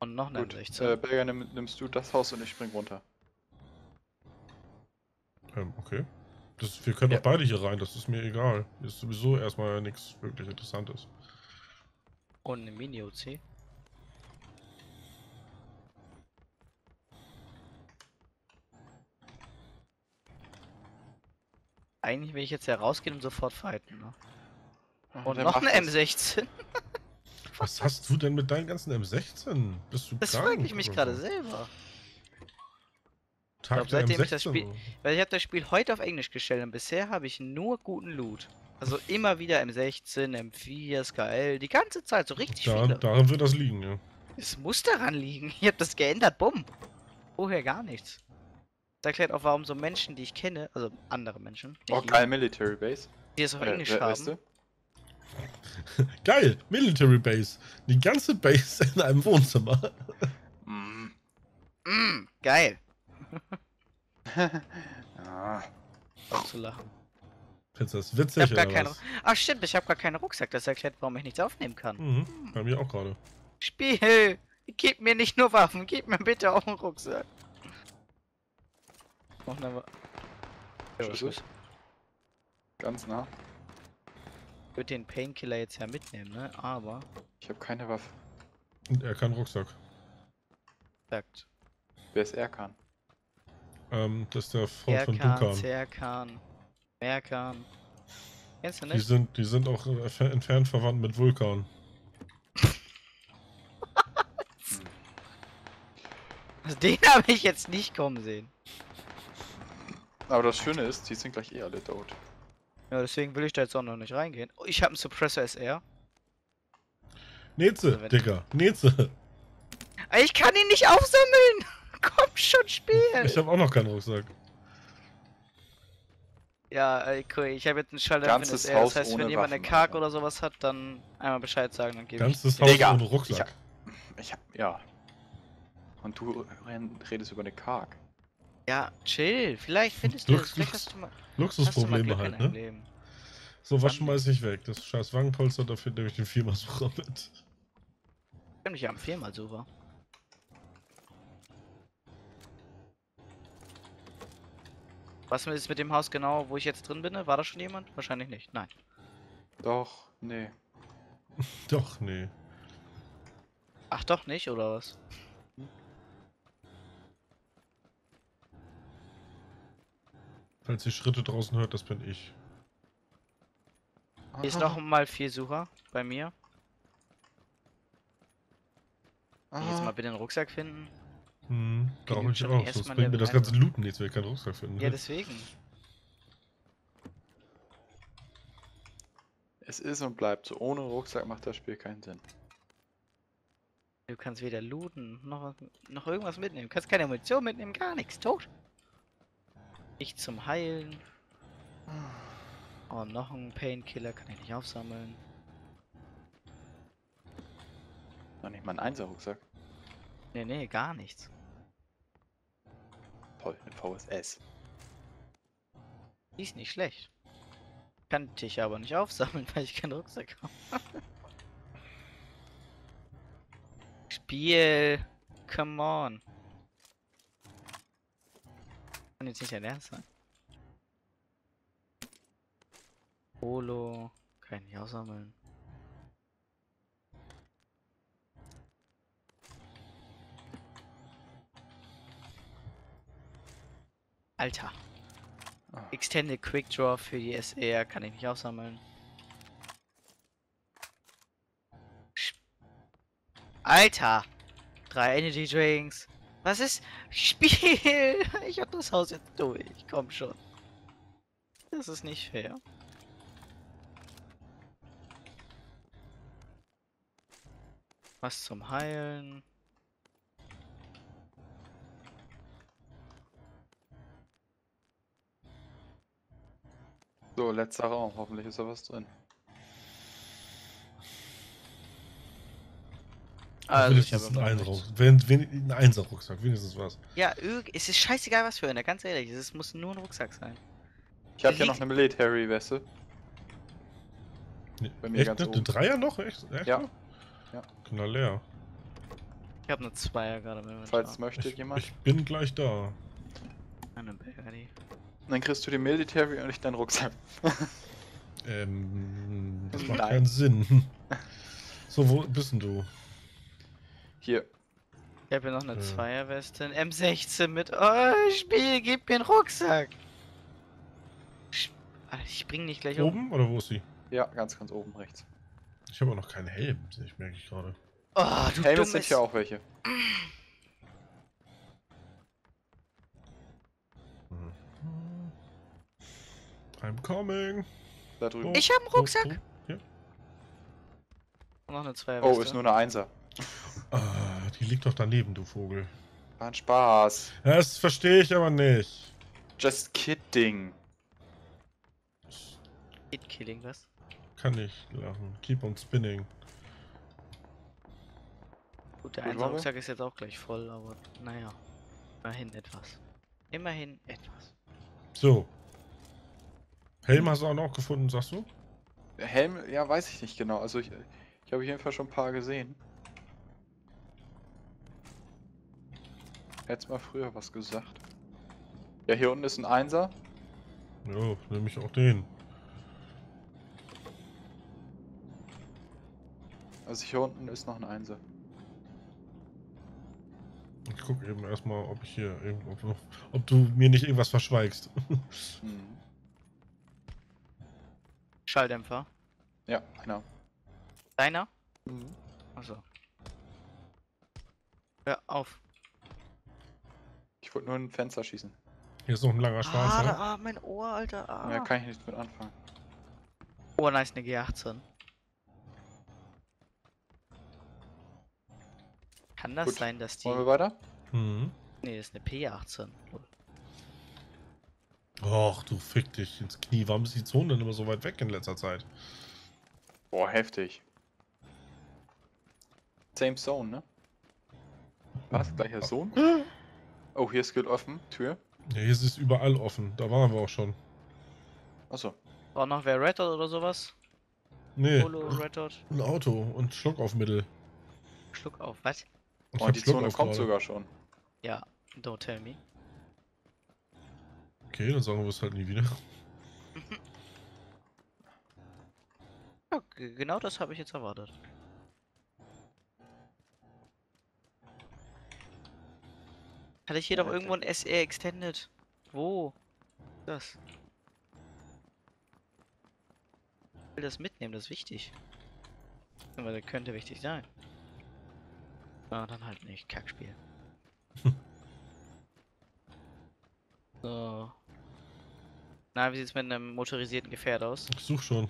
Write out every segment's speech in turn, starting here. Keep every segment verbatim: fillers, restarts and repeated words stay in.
Und noch eine Gut, M sechzehn. äh, Berger, nimm, nimmst du das Haus und ich spring runter. Ähm, okay. Das, wir können Ja. doch beide hier rein, das ist mir egal. Hier ist sowieso erstmal nichts wirklich Interessantes. Und eine Mini-O C. Eigentlich will ich jetzt ja rausgehen und sofort fighten, ne? Und Wer noch macht eine das? M sechzehn. Was hast du denn mit deinen ganzen M sechzehn? Bist du Das krank? frage ich mich oder gerade so? selber. Tag glaub, der seitdem ich das M sechzehn. Spiel- Weil ich habe das Spiel heute auf Englisch gestellt und bisher habe ich nur guten Loot. Also immer wieder M sechzehn, M vier, S K L, die ganze Zeit, so richtig Da, viele. daran wird das liegen, ja. Es muss daran liegen. Ich habe das geändert, bumm. Vorher gar nichts. Das erklärt auch, warum so Menschen, die ich kenne, also andere Menschen, nicht Oh, ihr, geil, Military Base. die es auf Äh, Englisch wer- haben. weißt du? Geil, Military Base. Die ganze Base in einem Wohnzimmer. Mm. Mm, geil. ah. Um zu lachen. Findest du das Ich witzig hab gar oder keinen. was? Ach stimmt, ich habe gar keinen Rucksack. Das erklärt, warum ich nichts aufnehmen kann. Mhm, bei mir auch gerade. Spiel, gib mir nicht nur Waffen, gib mir bitte auch einen Rucksack. Noch eine Wa- Ja, was Schlüssel? ist? Ganz nah. Ich würde den Painkiller jetzt ja mitnehmen, ne? Aber, Ich habe keine Waffe. Und er keinen Rucksack. sagt. Wer ist Erkan? Ähm, das ist der Freund von Erkan, Dunkan. Zerkan, Merkan. Kennst du Die nicht? sind, die sind auch äh, ver- entfernt verwandt mit Vulkan. Also den habe ich jetzt nicht kommen sehen. Aber das Schöne ist, die sind gleich eh alle tot. Ja, deswegen will ich da jetzt auch noch nicht reingehen. Oh, ich habe einen Suppressor S R. Neze, Also wenn- Digga, Neze. Aber ich kann ihn nicht aufsammeln! Komm schon, Spiel! Ich habe auch noch keinen Rucksack. Ja, ey, cool. Ich habe jetzt einen Schalldämpfer Ganzes S R. Das Haus heißt, wenn ohne jemand eine Waffen, Kark Alter. oder sowas hat, dann einmal Bescheid sagen, dann gebe ich. Ganzes dir- Haus Digga, ohne Ich Rucksack. hab, ich hab, ja. Und du ren- redest über eine Kark. Ja, chill. Vielleicht findest du Lux- es. Vielleicht Lux- hast du mal, hast du mal Luxusprobleme Glück halt, in deinem ne? Leben. So, was Dann- schmeiß ich weg? Das scheiß Wangenpolster, dafür nehme ich den Firmasucher mit. Stimmt, ich habe einen Viermalsucher. Was ist mit dem Haus genau, wo ich jetzt drin bin? War da schon jemand? Wahrscheinlich nicht. Nein. Doch, nee. Doch, nee. Ach doch nicht, oder was? Falls ihr Schritte draußen hört, das bin ich. Hier ist noch mal vier Sucher bei mir. Kann ich jetzt mal bitte einen Rucksack finden? Hm, brauche Genügt ich schon auch. erstmal Sonst bringt mir Level das ganze eins. Looten nichts, wenn ich keinen Rucksack finde. Ja, deswegen. Es ist und bleibt so. Ohne Rucksack macht das Spiel keinen Sinn. Du kannst weder looten, noch, was- noch irgendwas mitnehmen. Du kannst keine Munition mitnehmen, gar nichts. Tot. Nicht zum Heilen. Oh, noch ein Painkiller kann ich nicht aufsammeln. Noch nicht mal ein Einser-Rucksack. Nee, nee, gar nichts. Toll, eine V S S. Die ist nicht schlecht. Kann ich aber nicht aufsammeln, weil ich keinen Rucksack habe. Spiel! Come on! Kann jetzt nicht dein Ernst sein. Polo. Kann ich nicht aufsammeln. Alter. Ah. Extended Quick Draw für die S R kann ich nicht aufsammeln. Sch- Alter! Drei Energy Drinks. Was ist? Spiel! Ich hab das Haus jetzt durch. Komm schon. Das ist nicht fair. Was zum Heilen? So, letzter Raum. Hoffentlich ist da was drin. Also ich habe wenigstens immer einen noch nichts. Rucksack. Wen, wen, ein Einser-Rucksack, wenigstens was. Ja, irg- es ist scheißegal, was für einer, ganz ehrlich. Es muss nur ein Rucksack sein. Ich habe Der hier noch liegt- eine Military-Weste. Nee, Bei mir echt, ganz ne? oben. Den Dreier noch? Echt? echt Ja. noch? Ja. Na leer. Ich Ich habe eine Zweier gerade mit Falls möchte Ich, jemand. ich bin gleich da. Eine Bergadi. Dann kriegst du den Military und ich deinen Rucksack. Ähm, das macht Nein. keinen Sinn. So, wo bist denn du? Hier. Ich habe hier noch eine Äh. Zweierweste. Ein M sechzehn mit. Oh, Spiel, gib mir einen Rucksack. Sch- Alter, ich bring dich gleich um. Oben oder wo ist sie? Ja, ganz, ganz oben rechts. Ich habe auch noch keinen Helm, sehe ich, merke ich gerade. Oh, du Helme dummes... sind hier auch welche. Mhm. I'm coming. Da drüben. Ich hab einen Rucksack. Oh, oh, ja. Und noch eine Zweierweste. Oh, ist nur eine Einser. Ah, die liegt doch daneben, du Vogel. War ein Spaß. Das verstehe ich aber nicht. Just kidding. Hit Killing, was? Kann nicht lachen. Keep on spinning. Gut, der Gut, eine Robbe? Rucksack ist jetzt auch gleich voll, aber naja. Immerhin etwas. Immerhin etwas. So. Helm hast du auch noch gefunden, sagst du? Helm, ja, weiß ich nicht genau. Also ich, ich habe auf jeden Fall schon ein paar gesehen. Hättest mal früher was gesagt. Ja, hier unten ist ein Einser. Jo, nehme ich auch den. Also hier unten ist noch ein Einser. Ich gucke eben erstmal, ob ich hier irgendwo, ob, ob du mir nicht irgendwas verschweigst. Hm. Schalldämpfer. Ja, einer. Deiner? Mhm. Achso. Hör auf. Ich wollte nur ein Fenster schießen. Hier ist noch ein langer Ah, schwarzer. da, ah, mein Ohr, Alter. Ah. Mehr kann ich nicht mit anfangen. Oh, nice, eine G achtzehn. Kann das Gut. sein, dass die... Wollen wir weiter? Mhm. Nee, das ist eine P achtzehn. Lol. Och, du fick dich ins Knie. Warum ist die Zone denn immer so weit weg in letzter Zeit? Boah, heftig. Same Zone, ne? Was? Gleicher Zone? Oh, hier ist Skill offen. Tür. Ja, hier ist es überall offen. Da waren wir auch schon. Achso. Braucht noch wer Red Dot oder sowas? Nee, Polo, Red Dot. ein Auto und Schluckaufmittel. Schluck auf, was? Ich Oh, hab die Zone Schluckauf kommt gerade. sogar schon. Ja, don't tell me. Okay, dann sagen wir es halt nie wieder. Ja, g- genau das habe ich jetzt erwartet. Hatte ich hier Ja, doch irgendwo ein S R Extended? Wo? Das. Ich will das mitnehmen, das ist wichtig. Aber das könnte wichtig sein. Na, dann halt nicht. Kackspiel. So. Na, wie sieht's mit einem motorisierten Gefährt aus? Ich such schon.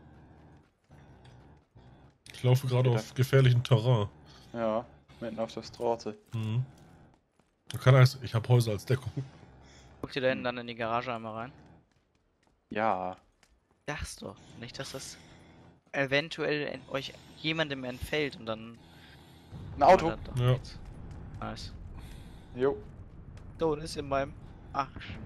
Ich laufe gerade Okay, auf gefährlichem Terrain. Ja, mitten auf der Straße. Mhm. Du kannst, ich habe Häuser als Deckung. Guckt ihr da hinten dann in die Garage einmal rein? Ja. Dacht's doch. Nicht, dass das eventuell en- euch jemandem entfällt und dann... Ein Auto. dann doch Ja. nichts. Nice. Jo. So, das ist in meinem Arsch.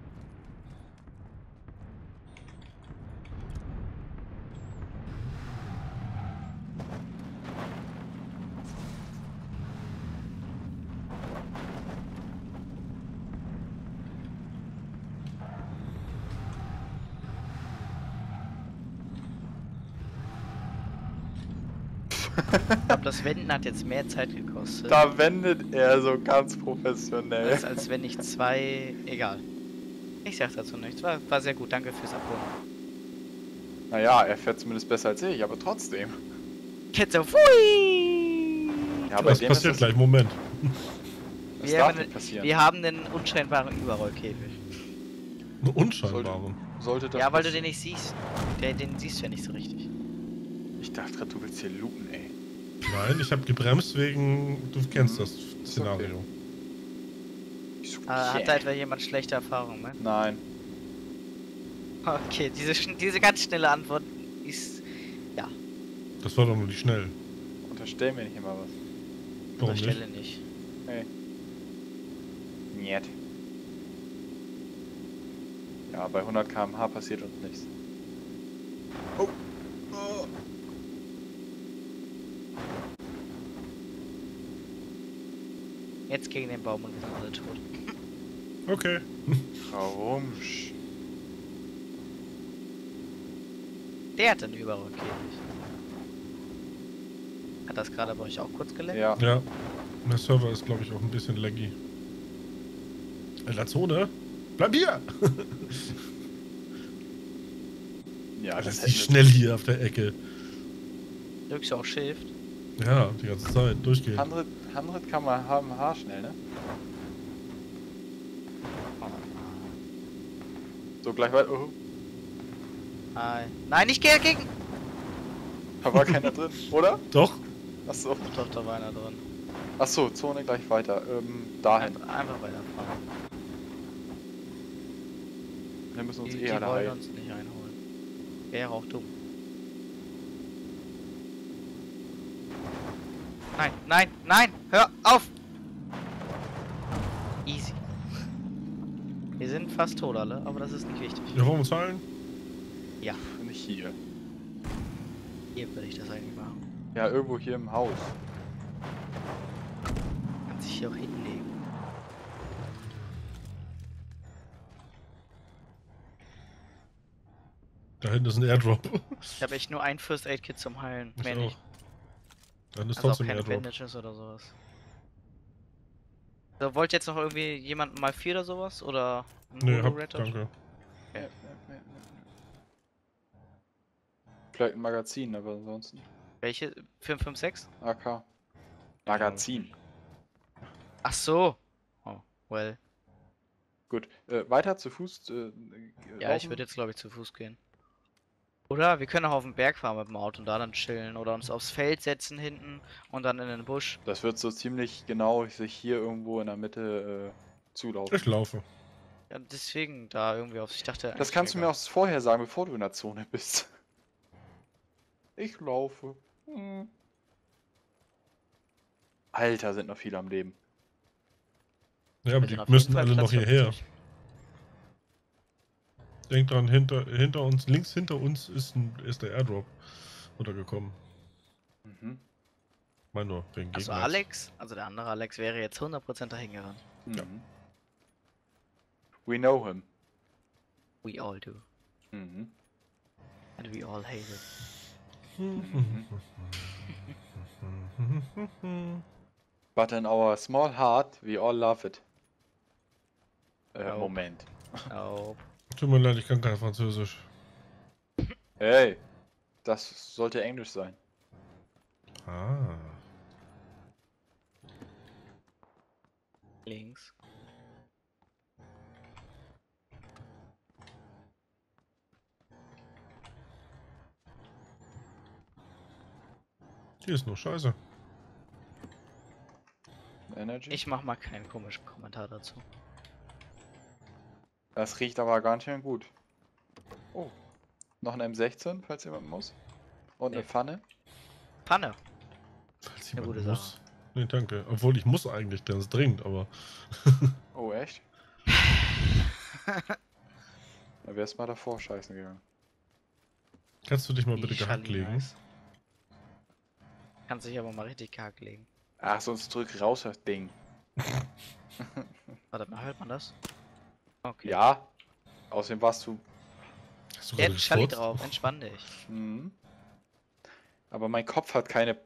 Ich glaube, das Wenden hat jetzt mehr Zeit gekostet. Da wendet er so ganz professionell. Als, als wenn ich zwei... Egal. Ich sag dazu nichts. War, war sehr gut. Danke fürs Abholen. Naja, er fährt zumindest besser als ich, aber trotzdem. Jetzt so... Pfui! Ja, bei Das dem passiert ist gleich, Moment. das, das Wir darf haben, nicht passieren. wir haben den unscheinbaren Überrollkäfig. Einen unscheinbaren. Sollte das Ja, weil du den passieren. nicht siehst. Der, den siehst du ja nicht so richtig. Ich dachte gerade, du willst hier looten, ey. Nein, ich habe gebremst wegen, du kennst Mhm. das Ist Szenario. Ich Äh, Hat da etwa jemand schlechte Erfahrungen, ne? Nein. Okay, diese, schn- diese ganz schnelle Antwort ist... Ja, Das war doch nur die schnell. Unterstell mir nicht immer was. an Warum der nicht? Stelle nicht. Hey. Niet. Ja, bei hundert Kilometer pro Stunde passiert uns nichts. Oh. Oh. Jetzt gegen den Baum und wir sind alle tot. Okay. Warum? Der hat den Überrock Hat das gerade bei euch auch kurz geleckt? Ja. Ja. Der Server ist, glaube ich, auch ein bisschen laggy. Alter, Zone? Bleib hier! Ja, Alter, das ist hätten die wir- schnell hier auf der Ecke. Drückst du auch Shift? Ja, die ganze Zeit. Durchgehen. hundert, hundert kann man haben, Haar schnell, ne? So, gleich weiter. Oh, Nein. Nein, ich gehe dagegen! da war keiner drin, oder? Doch. Achso. Doch, da war einer drin. Achso, Zone gleich weiter. Ähm, dahin. Einfach, einfach weiterfahren. Wir müssen uns Die, eh die alle wollen heilen. uns nicht einholen. Wäre auch dumm. Nein, nein, nein! Hör auf! Easy. Wir sind fast tot alle, aber das ist nicht wichtig. Wir wollen uns heilen? Nicht hier. Hier würde ich das eigentlich machen. Ja, irgendwo hier im Haus. Kann sich hier auch hinlegen. Da hinten ist ein Airdrop. Ich habe echt nur ein First Aid Kit zum Heilen. Ich Mehr auch. nicht. Dann ist Also auch trotzdem keine Airdrop. Bandages oder sowas. So, wollt ihr jetzt noch irgendwie jemanden mal vier oder sowas? Oder ein Nee, Holo hab, Red Dot? danke. Ja, ja, ja, ja. Vielleicht ein Magazin, aber ansonsten. Welche? fünf fünf sechs? A K. Magazin. Ach so. Oh, well. Gut. Äh, weiter zu Fuß. Äh, Ja, ich würde jetzt glaube ich zu Fuß gehen. Oder wir können auch auf den Berg fahren mit dem Auto und da dann chillen oder uns aufs Feld setzen hinten und dann in den Busch. Das wird so ziemlich genau sich hier irgendwo in der Mitte äh, zulaufen. Ich laufe. Ja, deswegen da irgendwie auf. Ich dachte. Das kannst du mir auch vorher sagen, bevor du in der Zone bist. Ich laufe. Hm. Alter, sind noch viele am Leben. Ja, aber die müssen alle noch hierher. Denk dran, hinter, hinter uns, links hinter uns ist, ein, ist der Airdrop runtergekommen. Mhm. Mal nur wegen Also Gegnern. Alex, also der andere Alex wäre jetzt hundert Prozent dahin gerannt. Mhm. Ja. We know him. We all do. Mhm. And we all hate it. But in our small heart, we all love it. Äh, Nope. Moment. Oh. Tut mir leid, ich kann kein Französisch. Hey, das sollte Englisch sein. Ah. Links. Hier ist nur Scheiße. Energy? Ich mach mal keinen komischen Kommentar dazu. Das riecht aber ganz schön gut. Oh. Noch ein M sechzehn, falls jemand muss. Und eine Nee. Pfanne. Panne. Falls Eine jemand gute muss. Nee, danke. Obwohl ich muss eigentlich, ganz dringend, aber. Oh, echt? Da wär's mal davor scheißen gegangen. Kannst du dich mal Die bitte gehackt Charlie legen? nice. Kann sich aber mal richtig gehackt legen. Ach, sonst drück raus das Ding. Warte mal, hört man das? Okay. Ja. Außerdem warst du. Hast du Der gerade hat Charlie gefurzt? drauf, entspann dich. Mhm. Aber mein Kopf hat keine.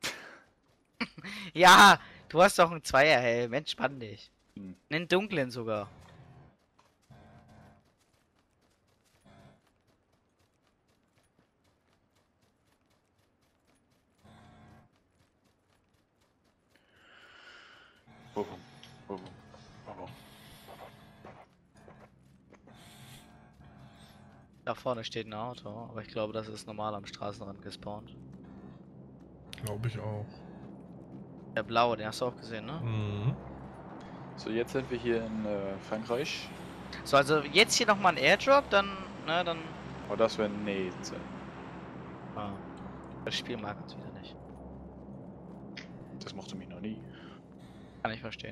Ja, du hast doch einen Zweierhelm, entspann dich. Hm. Einen dunklen sogar. Bum, bum, bum. Da vorne steht ein Auto, aber ich glaube, das ist normal am Straßenrand gespawnt. Glaube ich auch. Der blaue, den hast du auch gesehen, ne? Mhm. So, jetzt sind wir hier in äh, Frankreich. So, also jetzt hier nochmal ein Airdrop, dann, ne, dann... Oh, das wäre Nähze. Ah, das Spiel mag uns wieder nicht. Das mochte mich noch nie. Kann ich verstehen.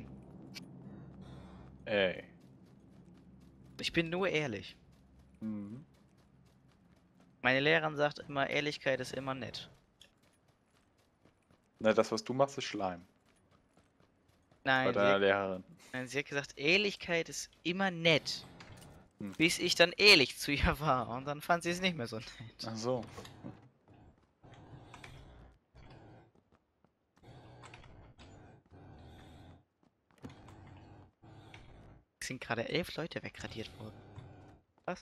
Ey. Ich bin nur ehrlich. Mhm. Meine Lehrerin sagt immer, Ehrlichkeit ist immer nett. Na, das, was du machst, ist Schleim. bei Nein, sie deiner hat, Lehrerin. nein, sie hat gesagt, Ehrlichkeit ist immer nett. Hm. Bis ich dann ehrlich zu ihr war. Und dann fand sie es nicht mehr so nett. Ach so. Es sind gerade elf Leute wegradiert worden. Was?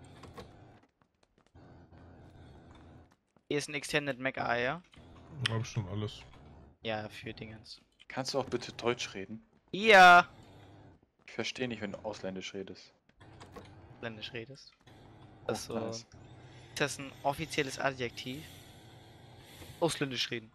Hier ist ein Extended Mac A, ja? Hab schon alles. Ja, für Dingens. Kannst du auch bitte Deutsch reden? Ja! Ich verstehe nicht, wenn du ausländisch redest. Ländisch redest. Oh, Das ist so. nice. Ist das ein offizielles Adjektiv? Ausländisch reden.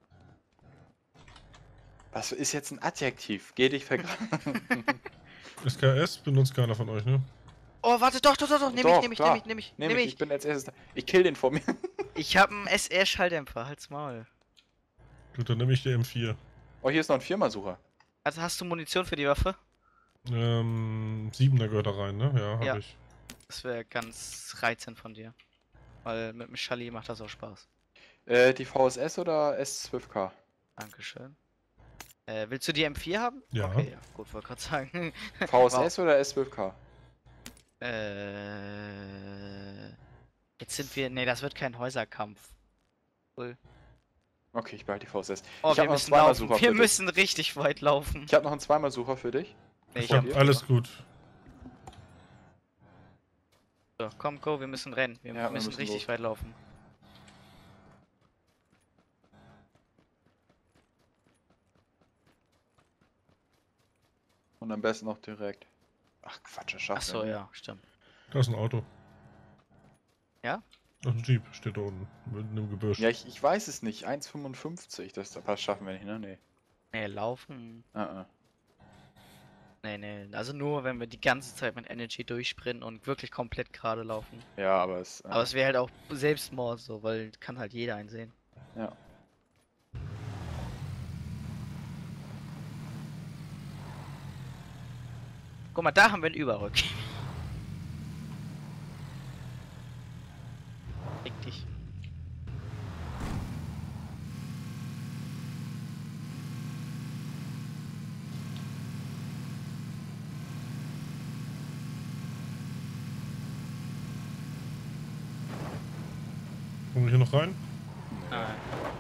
Was ist jetzt ein Adjektiv? Geh dich vergraben. S K S benutzt keiner von euch, ne? Oh, warte, doch, doch, doch, doch, nehm Doch, ich, nehm ich, klar. nehm ich, nehm ich, Nehm nehm ich, ich. ich bin als erstes da. Ich kill den vor mir. Ich hab einen S R-Schalldämpfer, halt's Maul. Gut, dann nehme ich die M vier. Oh, hier ist noch ein Firmasucher. Also hast du Munition für die Waffe? Ähm, siebener gehört da rein, ne? Ja, hab Ja. ich. Das wäre ganz reizend von dir. Weil mit dem Schalli macht das auch Spaß. Äh, die V S S oder S zwölf K? Dankeschön. Äh, willst du die M vier haben? Ja. Okay, ja, gut, wollte gerade sagen. V S S oder S zwölf K? Äh, jetzt sind wir. Nee, das wird kein Häuserkampf. Cool. Okay, ich behalte die V S S. Oh, ich wir hab noch einen müssen laufen. Zweimalsucher Wir für dich. müssen richtig weit laufen. Ich habe noch einen Zweimalsucher für dich. Nee, ich Ja, hab die alles noch. gut. So, komm, go, wir müssen rennen. Wir Ja, wir müssen müssen richtig los. weit laufen. Und am besten noch direkt. Ach Quatsch, das Ach schafft so, er nicht. ja, stimmt. Da ist ein Auto. Ja? Das ist ein Jeep, steht da unten. Mit einem Gebüsch. Ja, ich, ich weiß es nicht. eins Komma fünfundfünfzig, das, das schaffen wir nicht, ne? Nee. Nee, laufen. Uh -uh. Nee, nee. Also nur, wenn wir die ganze Zeit mit Energy durchsprinten und wirklich komplett gerade laufen. Ja, aber es. Äh, Aber es wäre halt auch Selbstmord so, weil kann halt jeder einsehen. ja. Guck mal, da haben wir einen Überrück. Fick dich. Kommen wir hier noch rein? Nein.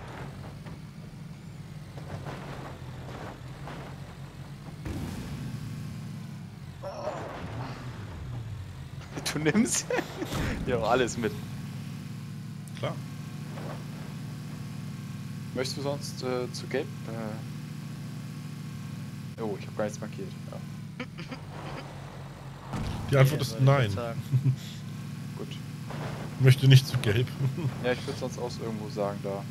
Du nimmst ja auch alles mit. Klar. Möchtest du sonst äh, zu gelb? Äh... Oh, ich habe gar nichts markiert. Ja. Die Antwort Nee, ist wollte ich nein. jetzt sagen. Gut. Ich möchte nicht zu gelb. Ja, ich würde sonst auch irgendwo sagen, da.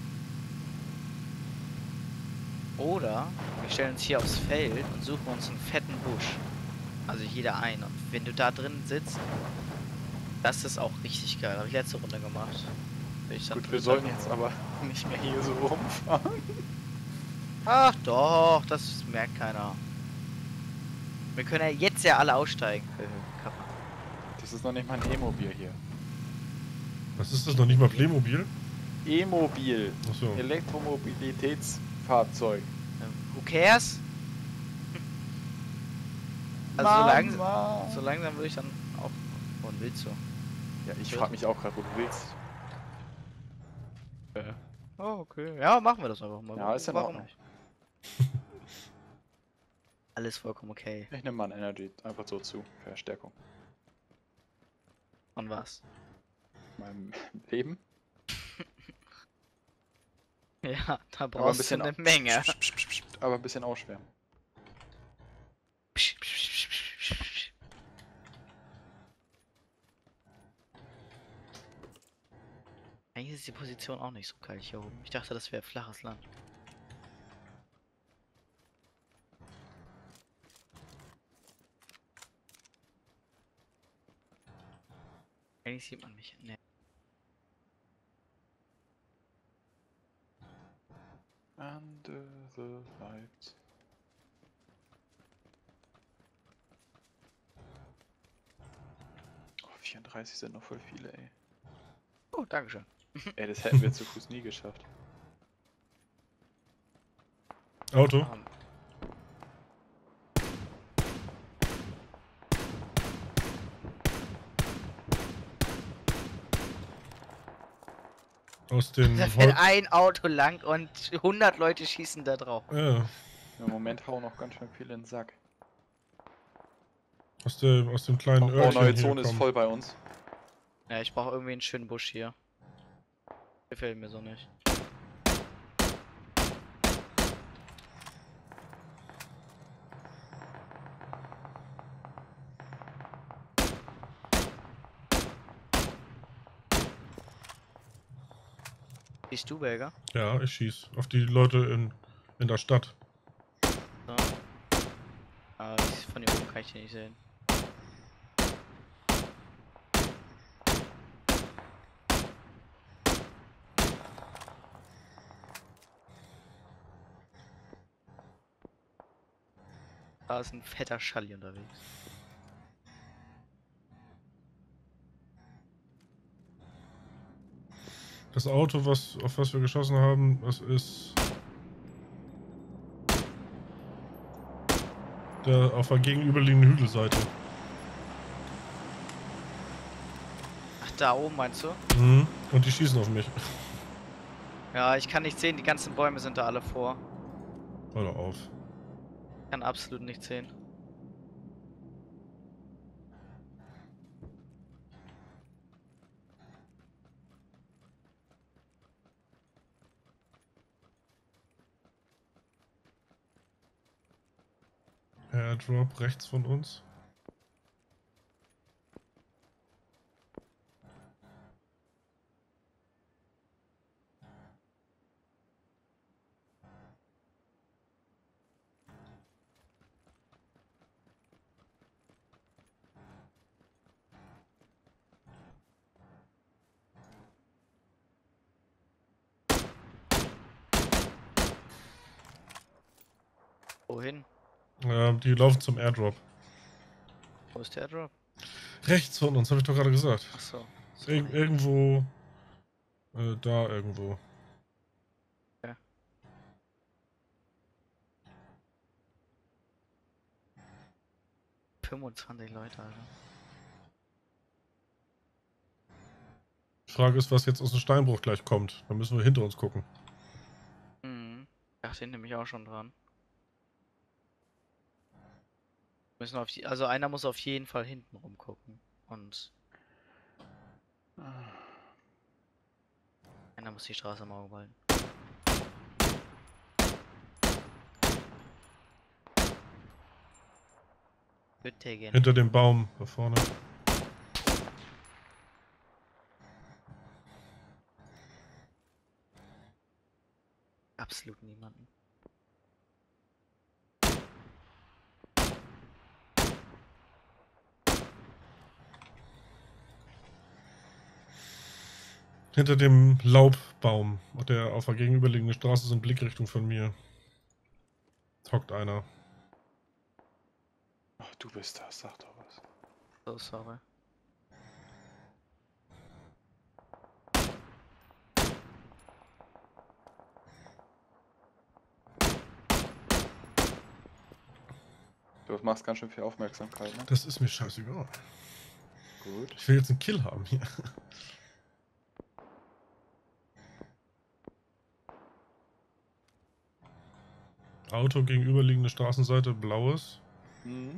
Oder wir stellen uns hier aufs Feld und suchen uns einen fetten Busch. Also jeder ein. Und wenn du da drin sitzt, das ist auch richtig geil. Habe ich letzte Runde gemacht. Bin ich dann Gut, wir drüber sollten gehen. jetzt aber nicht mehr hier so rumfahren. Ach doch, das merkt keiner. Wir können ja jetzt ja alle aussteigen. Äh, Kappa. Das ist noch nicht mal ein E-Mobil hier. Was ist das noch nicht mal Playmobil? E-Mobil. Achso. Elektromobilitätsfahrzeug. Ähm, who cares? Also so, lang, Mama. so langsam würde ich dann auch. Wohin willst du? Ja, ich frage mich auch gerade, wo du willst. Äh. Oh, okay. Ja, machen wir das einfach mal. Ja, ist in Warum Ordnung. nicht? Alles vollkommen okay. Ich nehme mal ein Energy einfach so zu. Verstärkung. Und was? Meinem Leben. Ja, da Aber ein brauchst bisschen du eine au- Menge. Aber ein bisschen ausschwärmen. Eigentlich ist die Position auch nicht so geil hier oben. Ich dachte, das wäre flaches Land. Eigentlich sieht man mich. Nee. Under the lights. Oh, vierunddreißig sind noch voll viele, ey. Oh, dankeschön. Ey, das hätten wir zu Fuß nie geschafft. Auto. Ähm, Aus den Da fährt Hol ein Auto lang und hundert Leute schießen da drauf. ja, Im Moment hauen noch ganz schön viel in den Sack. aus, der, aus dem kleinen Oh, Örtchen neue hier Zone ist kommen. voll bei uns. Ja, ich brauche irgendwie einen schönen Busch hier. Gefällt mir so nicht. Siehst du, Belger? Ja, ich schieß auf die Leute in, in der Stadt. So. Aber ich, von hier oben kann ich die nicht sehen. Da ist ein fetter Schalli unterwegs. Das Auto, was, auf was wir geschossen haben, das ist der auf der gegenüberliegenden Hügelseite. Ach, da oben meinst du? Mhm. Und die schießen auf mich. Ja, ich kann nicht sehen, die ganzen Bäume sind da alle vor. Hör doch auf. Ich kann absolut nichts sehen. Airdrop rechts von uns. Wohin? Ja, die laufen zum Airdrop. Wo ist der Drop? Rechts von uns, habe ich doch gerade gesagt. Achso. Ir irgendwo. Äh, da irgendwo. Ja. fünfundzwanzig Leute, Alter. Die Frage ist, was jetzt aus dem Steinbruch gleich kommt. Da müssen wir hinter uns gucken. Mhm. Ich dachte nämlich auch schon dran. Müssen auf die, also einer muss auf jeden Fall hinten rumgucken. Und einer muss die Straße im Auge behalten. Bitte gehen. Hinter dem Baum da vorne. Absolut niemanden. Hinter dem Laubbaum. Und der auf der gegenüberliegenden Straße ist in Blickrichtung von mir. Hockt einer. Ach, du bist das, sag doch was. So sorry. Du machst ganz schön viel Aufmerksamkeit, ne? Das ist mir scheißegal. Gut. Ich will jetzt einen Kill haben hier. Auto gegenüberliegende Straßenseite, blaues. Mhm.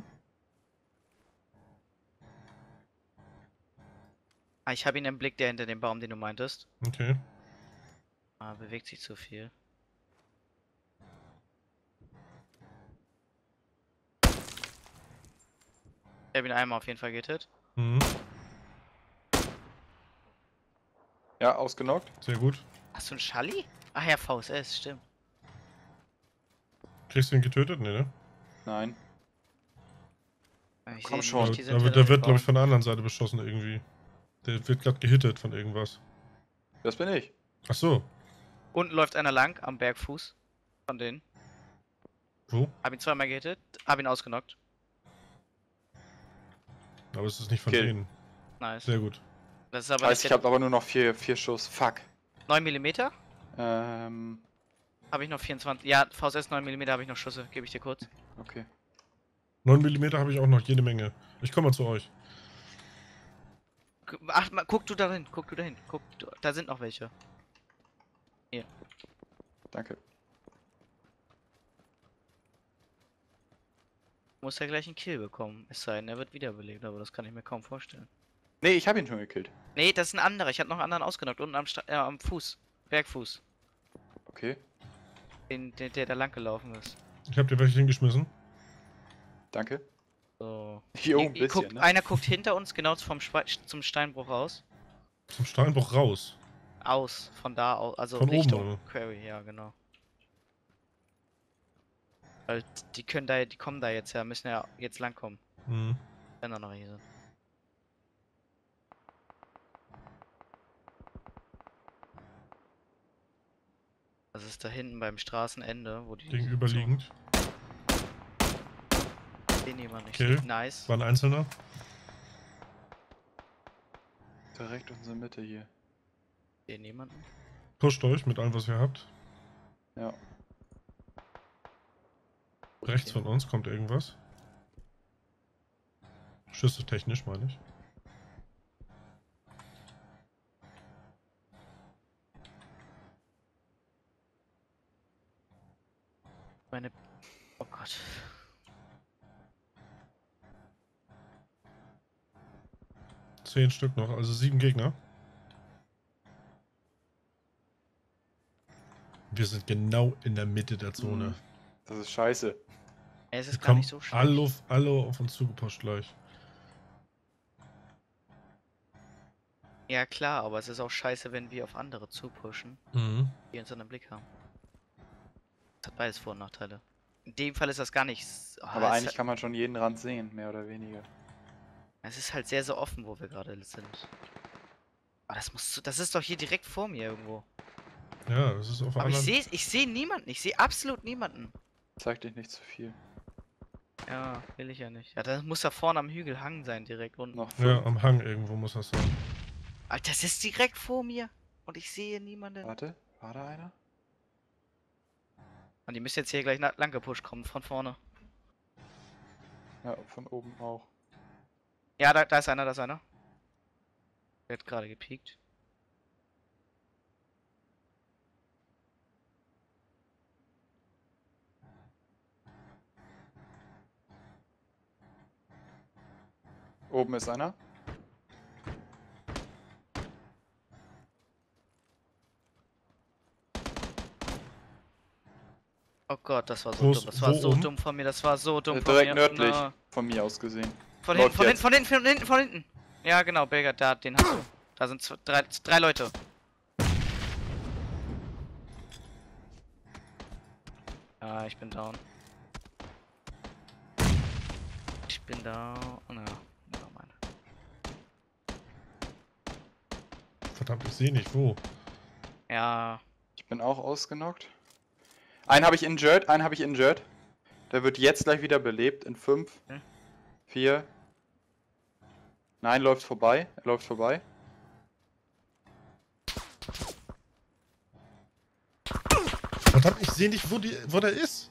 Ah, ich habe ihn im Blick, der hinter dem Baum, den du meintest. Okay. Ah, bewegt sich zu viel. Ich habe ihn einmal auf jeden Fall gehittet. Mhm. Ja, ausgenockt. Sehr gut. Hast du einen Schalli? Ach ja, V S S, stimmt. Kriegst du ihn getötet? Nee, ne? Nein. Ich Komm seh schon. nicht, die sind Aber hinter der dem wird, glaube Baum. ich, von der anderen Seite beschossen irgendwie. Der wird gerade gehittet von irgendwas. Das bin ich. Ach so. Unten läuft einer lang am Bergfuß. Von denen. Wo? Hab ihn zweimal gehittet, hab ihn ausgenockt. Aber es ist nicht von Kill. denen. Nice. Sehr gut. Das ist aber Heißt, nicht ich habe aber nur noch vier, vier Schuss. Fuck. neun Millimeter. Ähm, Habe ich noch vierundzwanzig. Ja, V S S neun Millimeter habe ich noch Schüsse. Gebe ich dir kurz. okay. neun Millimeter habe ich auch noch jede Menge. Ich komme mal zu euch. Gu- Ach, mal, guck du dahin, guck du dahin. Guck, du, da sind noch welche. Hier. Danke. Muss ja gleich einen Kill bekommen. Es sei denn, er wird wiederbelebt, aber das kann ich mir kaum vorstellen. Nee, ich habe ihn schon gekillt. Nee, das ist ein anderer. Ich hatte noch einen anderen ausgenockt. Unten am, Sta äh, am Fuß. Bergfuß. Okay, Den, der, der da lang gelaufen ist. Ich hab dir welche hingeschmissen. danke. So. Jo, ein Ihr- ihr bisschen, guckt, ne? Einer guckt hinter uns genau vom Spe zum Steinbruch raus. Zum Steinbruch raus. Aus. Von da aus. Also Von oben, Richtung oder? Quarry, ja, genau. Weil die können da, die kommen da jetzt ja, müssen ja jetzt langkommen. Mhm. Wenn er noch hier sind. Das ist da hinten beim Straßenende, wo die. Gegenüberliegend. So, den jemand nicht Kill. sieht. Nice. War ein Einzelner. Direkt unsere Mitte hier. Den jemanden. Pusht euch mit allem, was ihr habt. Ja. Rechts von uns kommt irgendwas. Schüsse technisch, meine ich. Meine. Oh Gott. Zehn Stück noch, also sieben Gegner. Wir sind genau in der Mitte der Zone. Mhm. Das ist scheiße. Es Die ist gar kommen nicht so schlecht. alle, auf- alle auf uns zugepusht gleich. Ja klar, aber es ist auch scheiße, wenn wir auf andere zupushen, Mhm. die uns dann im Blick haben. Das hat beides Vor- und Nachteile. In dem Fall ist das gar nicht. s- Oh, Aber es, eigentlich kann man schon jeden Rand sehen, mehr oder weniger. es ist halt sehr, sehr offen, wo wir gerade sind. Aber das muss. Das ist doch hier direkt vor mir irgendwo. Ja, das ist auf der Aber ich anderen... sehe ich sehe niemanden. Ich sehe absolut niemanden. Zeig dich nicht zu viel. Ja, will ich ja nicht. Ja, das muss da vorne am Hügel Hang sein, direkt unten. Noch Ja, fünf. am Hang irgendwo muss das sein. Alter, das ist direkt vor mir. Und ich sehe niemanden. Warte, war da einer? Und die müssen jetzt hier gleich na- lang gepusht kommen, von vorne. Ja, von oben auch. Ja, da, da ist einer, da ist einer. Der hat gerade gepiekt. Oben ist einer. Oh Gott, das war so Wo dumm. ist- Das war wo so oben? dumm von mir. Das war so dumm Äh, von direkt mir. nördlich. Na. Von mir aus gesehen. Von Läuft hinten, von hinten, jetzt. von hinten, von hinten, von hinten. Ja, genau, Belger, da, den hast du. Da sind zwei, drei, drei Leute. Ah, ich bin down. Ich bin down. Na, nevermind. Verdammt, ich sehe nicht, wo. Ja, Ich bin auch ausgenockt. Einen habe ich injured, einen habe ich injured. Der wird jetzt gleich wieder belebt in fünf, Hm. vier. Nein, läuft vorbei. Er läuft vorbei. Verdammt, ich sehe nicht, wo, die, wo der ist.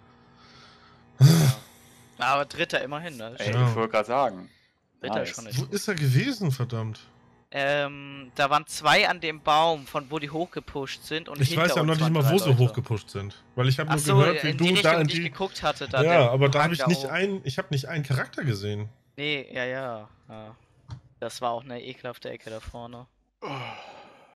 aber dritter immerhin, ne? Ey, Ja. ich wollte gerade sagen. Dritter Nice. ist schon nicht Wo gut. ist er gewesen, verdammt? Ähm, da waren zwei an dem Baum, von wo die hochgepusht sind und Ich hinter weiß ja uns noch nicht waren mal, drei wo sie Leute. hochgepusht sind. Weil ich habe Ach nur so, gehört, wie in du die da Richtung, in die ich die... geguckt hatte. Da Ja, der aber da Hang habe ich nicht hoch. einen, ich habe nicht einen Charakter gesehen. Nee, ja, ja, ja. Das war auch eine ekelhafte Ecke da vorne. Oh.